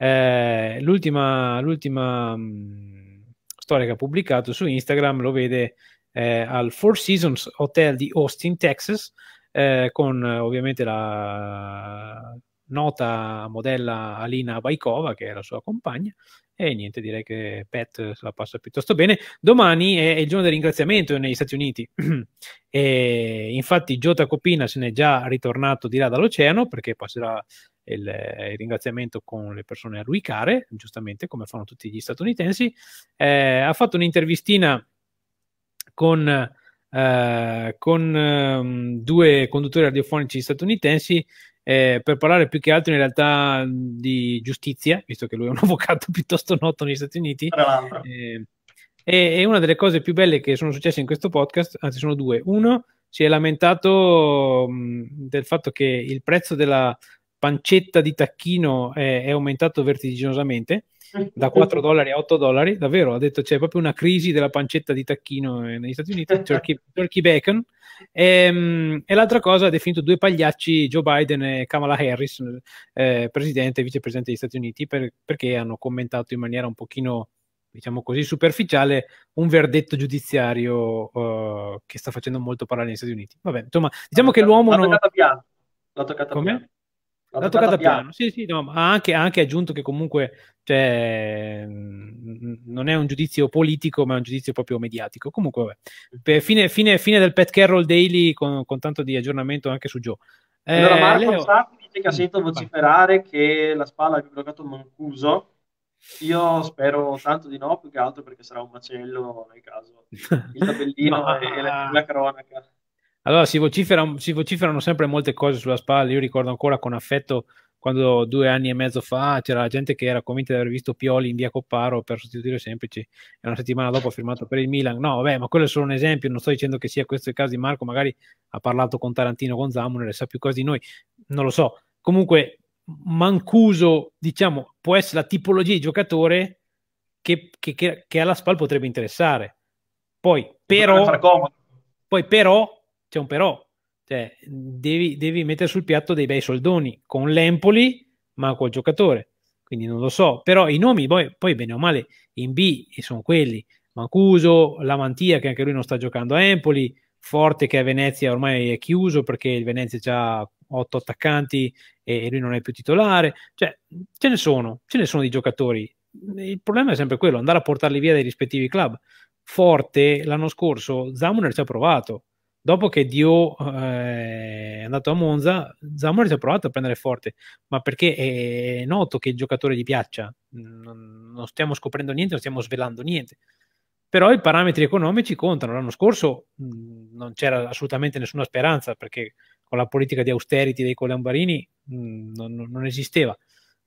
L'ultima storia che ha pubblicato su Instagram lo vede al Four Seasons Hotel di Austin, Texas, con ovviamente la nota modella Alina Baikova, che è la sua compagna. E niente, direi che Pat se la passa piuttosto bene. Domani è il giorno del ringraziamento negli Stati Uniti. E infatti Jota Copina se n'è già ritornato di là dall'oceano, perché passerà il ringraziamento con le persone a lui care, giustamente come fanno tutti gli statunitensi. Ha fatto un'intervistina con due conduttori radiofonici statunitensi per parlare più che altro in realtà di giustizia, visto che lui è un avvocato piuttosto noto negli Stati Uniti. Tra l'altro. E una delle cose più belle che sono successe in questo podcast, anzi sono due. Uno, si è lamentato del fatto che il prezzo della pancetta di tacchino è aumentato vertiginosamente da 4 dollari a 8 dollari. Davvero, ha detto c'è proprio una crisi della pancetta di tacchino negli Stati Uniti, turkey bacon. E l'altra cosa, ha definito due pagliacci Joe Biden e Kamala Harris, presidente e vicepresidente degli Stati Uniti, perché hanno commentato in maniera un pochino, diciamo così, superficiale un verdetto giudiziario che sta facendo molto parlare negli Stati Uniti. Vabbè, insomma, diciamo che l'uomo L'ha non. toccata piano. L'ha toccata piano. Come? L'ha L'ha toccata toccata piano. piano, sì, sì, no, ma ha anche aggiunto che comunque cioè, non è un giudizio politico, ma è un giudizio proprio mediatico. Comunque, vabbè. Fine del Pat Carroll Daily con tanto di aggiornamento anche su Joe. Allora Marco Leo, Sacchi dice che ha sentito vai. vociferare che la Spalla abbia bloccato Mancuso. Io spero tanto di no, più che altro perché sarà un macello nel caso il No, tabellino e la cronaca. allora si vociferano sempre molte cose sulla spalla. Io ricordo ancora con affetto quando 2 anni e mezzo fa c'era gente che era convinta di aver visto Pioli in via Copparo per sostituire Semplici, e una settimana dopo ha firmato per il Milan. No, vabbè, ma quello è solo un esempio. Non sto dicendo che sia questo il caso di Marco, magari ha parlato con Tarantino, con Zamuner e sa più cose di noi, non lo so. Comunque, Mancuso, diciamo, può essere la tipologia di giocatore che alla SPAL potrebbe interessare. Poi, E potrebbe far però, comodo. c'è un però, cioè, devi mettere sul piatto dei bei soldoni con l'Empoli, ma col giocatore. Quindi non lo so, però i nomi poi bene o male in B sono quelli: Mancuso, Lamantia che anche lui non sta giocando a Empoli, Forte che a Venezia ormai è chiuso perché il Venezia ha 8 attaccanti e lui non è più titolare. Cioè, ce ne sono di giocatori. Il problema è sempre quello: andare a portarli via dai rispettivi club. Forte l'anno scorso Zamuner ci ha provato. Dopo che Dio è andato a Monza, Zamuner ci ha provato a prendere Forte, ma perché è noto che il giocatore gli piaccia. Non stiamo scoprendo niente, non stiamo svelando niente. Però i parametri economici contano. L'anno scorso non c'era assolutamente nessuna speranza, perché con la politica di austerity dei Colambarini non esisteva.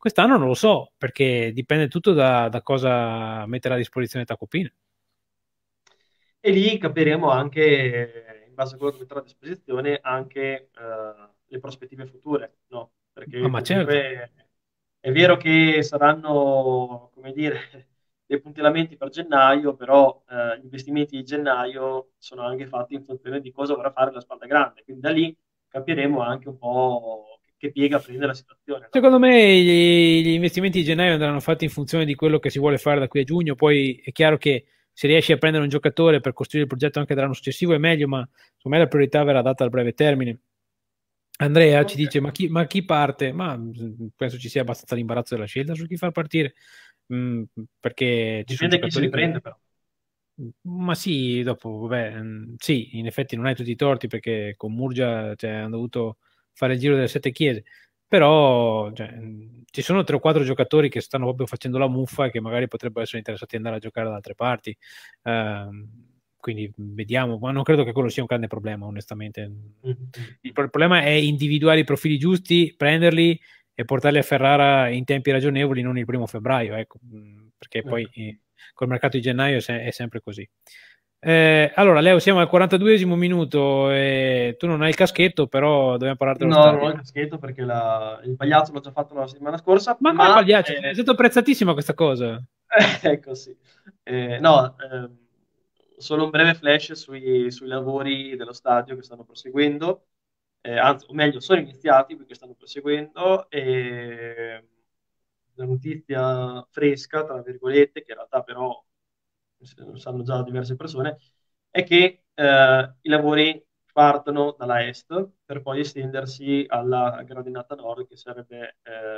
Quest'anno non lo so, perché dipende tutto da cosa metterà a disposizione Tacopina. E lì capiremo anche, in base a quello che metterà a disposizione, anche le prospettive future, no? Ah, Perché ma certo. comunque è vero che saranno, come dire, dei puntellamenti per gennaio, però gli investimenti di gennaio sono anche fatti in funzione di cosa vorrà fare la spalla grande, quindi da lì capiremo anche un po' che piega prende la situazione, no? Secondo me gli investimenti di gennaio andranno fatti in funzione di quello che si vuole fare da qui a giugno. Poi è chiaro che se riesci a prendere un giocatore per costruire il progetto anche dell'anno successivo è meglio, ma secondo me la priorità verrà data al breve termine. Andrea ci Ok, dice: ma chi parte? Ma penso ci sia abbastanza l'imbarazzo della scelta su chi far partire. Perché ci sono dipende chi se li giocatori che. prende però. Ma sì, dopo, vabbè, sì, in effetti non hai tutti i torti perché con Murgia cioè, hanno dovuto fare il giro delle sette chiese, però cioè, ci sono tre o quattro giocatori che stanno proprio facendo la muffa e che magari potrebbero essere interessati ad andare a giocare da altre parti. Quindi vediamo, ma non credo che quello sia un grande problema, onestamente. Mhm. Il problema è individuare i profili giusti, prenderli e portarli a Ferrara in tempi ragionevoli, non il 1° febbraio, ecco, perché poi Ecco. col mercato di gennaio è sempre così. Allora, Leo, siamo al 42esimo minuto e tu non hai il caschetto, però dobbiamo parlare dello No, non ho stadio. il caschetto perché il pagliaccio l'ho già fatto la settimana scorsa, Ma come ma Pagliaccio? È stato apprezzatissima questa cosa. ecco sì. No, solo un breve flash sui lavori dello stadio che stanno proseguendo, anzi, o meglio, sono iniziati perché stanno proseguendo, e la notizia fresca, tra virgolette, che in realtà però sanno già diverse persone, è che i lavori partono dalla est per poi estendersi alla gradinata nord, che sarebbe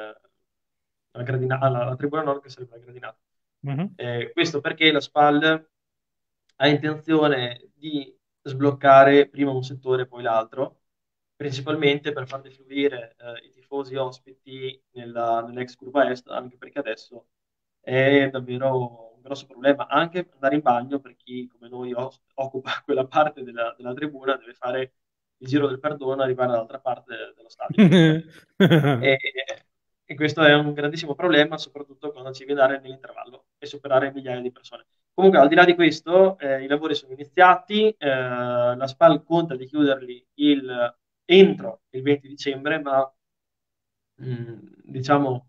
alla tribuna nord, che sarebbe la gradinata. Mhm. Questo perché la SPAL ha intenzione di sbloccare prima un settore e poi l'altro, principalmente per far defluire i tifosi ospiti nell'ex curva est, anche perché adesso è davvero un grosso problema. Anche andare in bagno per chi come noi occupa quella parte della tribuna deve fare il giro del perdono e arrivare dall'altra parte dello stadio. E, e questo è un grandissimo problema, soprattutto quando ci devi andare nell'intervallo e superare migliaia di persone. Comunque, al di là di questo, i lavori sono iniziati, la SPAL conta di chiuderli entro il 20 dicembre, ma diciamo,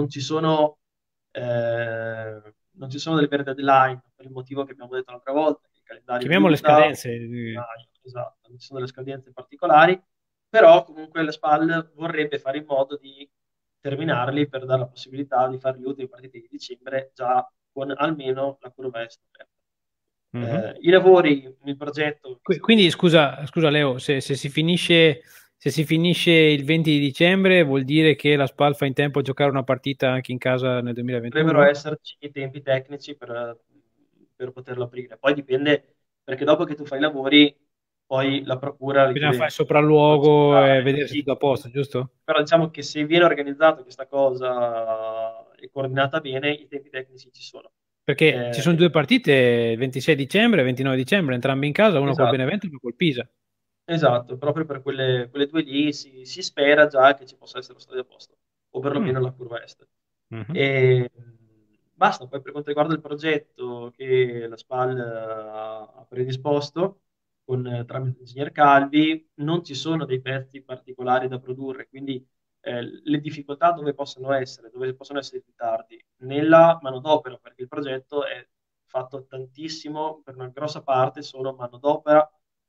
non ci sono delle vere deadline per il motivo che abbiamo detto l'altra volta, che il calendario Chiamiamole aiuta, scadenze. esatto, non ci sono delle scadenze particolari, però comunque la SPAL vorrebbe fare in modo di terminarli per dare la possibilità di fare le ultime partite di dicembre già con almeno la curva est aperta. Mhm. I lavori, il progetto che stiamo Quindi facendo scusa Leo, se si finisce il 20 di dicembre vuol dire che la SPAL fa in tempo a giocare una partita anche in casa nel dovrebbero 2021? esserci i tempi tecnici per poterlo aprire. Poi dipende, perché dopo che tu fai i lavori, poi la procura li Bisogna fare il deve sopralluogo e processare. vedere se è Sì, tutto a posto, giusto? però diciamo che se viene organizzata questa cosa e coordinata bene, i tempi tecnici ci sono. Perché ci sono Eh, due partite, il 26 dicembre e il 29 dicembre, entrambe in casa, una col esatto, Benevento e una col Pisa. esatto, proprio per quelle due lì si spera già che ci possa essere lo stadio a posto, o Mm. perlomeno la curva est. Mhm. E basta, poi per quanto riguarda il progetto che la SPAL ha predisposto tramite l'ingegner Calvi, non ci sono dei pezzi particolari da produrre, quindi le difficoltà dove possono essere i ritardi? Nella manodopera, perché il progetto è fatto tantissimo, per una grossa parte sono manodopera,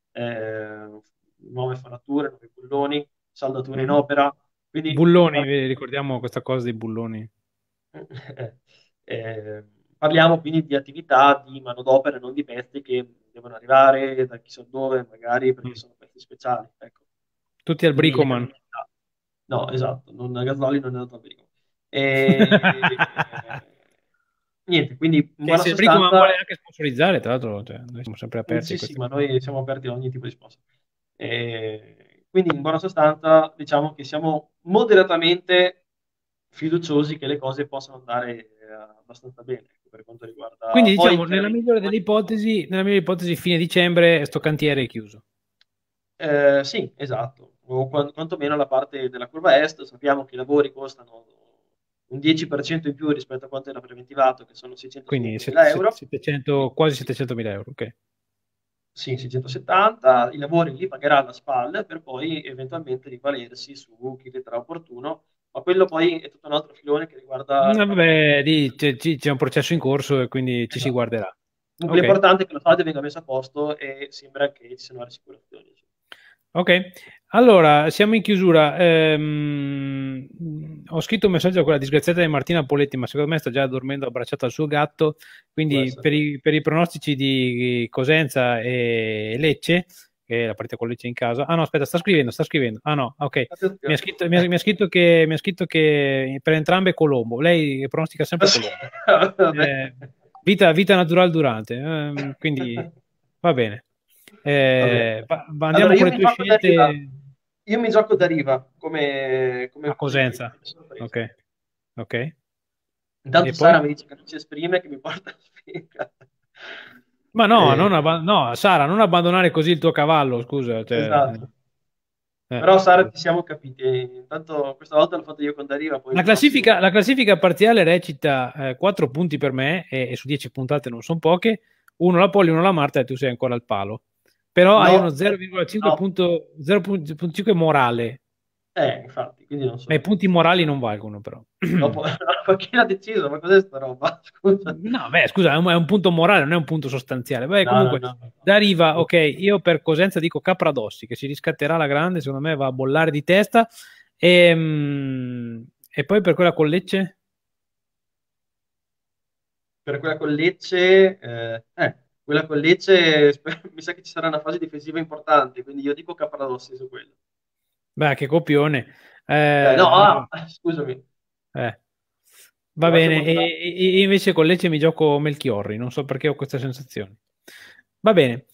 nuove farature, nuovi bulloni, saldature in Mhm. opera, quindi Bulloni, ricordiamo questa cosa dei bulloni. eh, eh, parliamo quindi di attività di manodopera e non di pezzi che devono arrivare da chissà dove, magari perché Mm. sono pezzi speciali. Ecco. Tutti al Quindi Bricoman. no, esatto, Gazzoli non è andato a Brico. E, niente, quindi in Che buona se il Bricoman vuole sostanza, anche sponsorizzare, tra l'altro, cioè, noi siamo sempre aperti a sì, sì, queste ma cose. noi siamo aperti a ogni tipo di sponsor. Quindi in buona sostanza diciamo che siamo moderatamente fiduciosi che le cose possano andare abbastanza bene, ecco, per quanto riguarda Quindi poi diciamo, chiaramente nella migliore ipotesi, fine dicembre, sto cantiere è chiuso. sì, esatto, o quantomeno la parte della curva est, sappiamo che i lavori costano un 10% in più rispetto a quanto era preventivato, che sono Quindi 670.000 euro. 700, quasi 700.000 euro, ok. Sì, 670, i lavori li pagherà la SPAL per poi eventualmente rivalersi su chi vedrà opportuno, ma quello poi è tutto un altro filone che riguarda il fatto che... Vabbè, lì c'è un processo in corso e quindi ci si Esatto. guarderà. Comunque Ok. l'importante è che lo stadio venga messo a posto e sembra che ci siano rassicurazioni. Ok, allora siamo in chiusura. Ho scritto un messaggio a quella disgraziata di Martina Poletti, ma secondo me sta già dormendo abbracciata al suo gatto. Può Quindi essere. per i pronostici di Cosenza e Lecce, che è la partita con Lecce in casa. Ah no, aspetta, sta scrivendo, sta scrivendo. Ah no, ok. Attenzione. Mi ha scritto che per entrambe è Colombo. Lei pronostica sempre Colombo. Vabbè. Eh, vita natural durante. Quindi va bene. Vabbè. Allora Andiamo con le tue scelte io mi gioco da riva come a possibilità Cosenza. di sorpresa. Ok, ok. E Intanto poi? Sara mi dice che non si esprime, che mi porta a spiega. Ma no, Eh, no, Sara, non abbandonare così il tuo cavallo, scusa. Cioè, esatto. eh. Però Sara ci siamo capiti. Intanto questa volta l'ho fatto io con Dariva, poi La il prossimo... classifica, la classifica parziale recita 4 punti per me e su 10 puntate non sono poche, uno la Polly, uno la Marta e tu sei ancora al palo. Però hai uno No, 0,5 no. punto, 0,5 morale, Infatti, quindi non ma i so. punti morali non valgono però. Dopo, ma chi l'ha deciso? Ma cos'è sta roba? Scusa. No, beh, scusa, è un punto morale, non è un punto sostanziale. Beh, No, no, comunque, no, no. da Riva, No. ok, io per Cosenza dico Capradossi, che si riscatterà la grande, secondo me va a bollare di testa. E poi per quella con Lecce? Per quella con Lecce, mi sa che ci sarà una fase difensiva importante, quindi io dico Capradossi su quello. Beh, che copione. No, Allora, scusami, eh, va mi faccio bene. montare. E invece con Lecce mi gioco Melchiorri, non so perché ho questa sensazione. Va bene.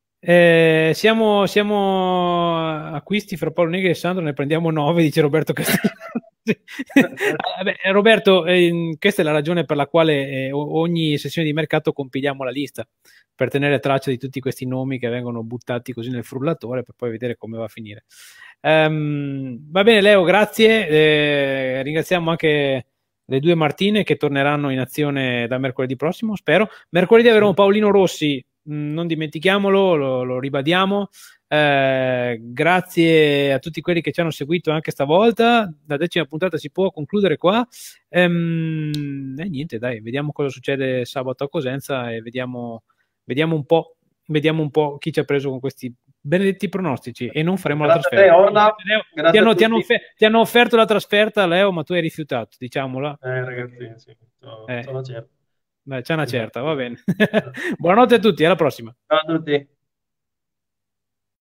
Siamo acquisti fra Paolo Negri e Sandro, ne prendiamo 9, dice Roberto Castellano. Sì. Beh, Roberto, questa è la ragione per la quale ogni sessione di mercato compiliamo la lista, per tenere traccia di tutti questi nomi che vengono buttati così nel frullatore, per poi vedere come va a finire. Va bene, Leo, grazie. Ringraziamo anche le due Martine che torneranno in azione da mercoledì prossimo, spero. Mercoledì avremo Sì. Paolino Rossi, non dimentichiamolo, lo ribadiamo. Grazie a tutti quelli che ci hanno seguito anche stavolta. La 10ª puntata si può concludere qua. E niente, dai, vediamo cosa succede sabato a Cosenza e vediamo un po' chi ci ha preso con questi benedetti pronostici e non faremo la Grazie a te, trasferta. Orla, Leo, ti grazie a hanno, ti hanno tutti. offe- ti hanno offerto la trasferta, Leo, ma tu hai rifiutato, diciamola. Ragazzi, sì, Eh, sono certo. Dai, c'è una Esatto. certa, va bene. Buonanotte a tutti, alla prossima. Ciao a tutti.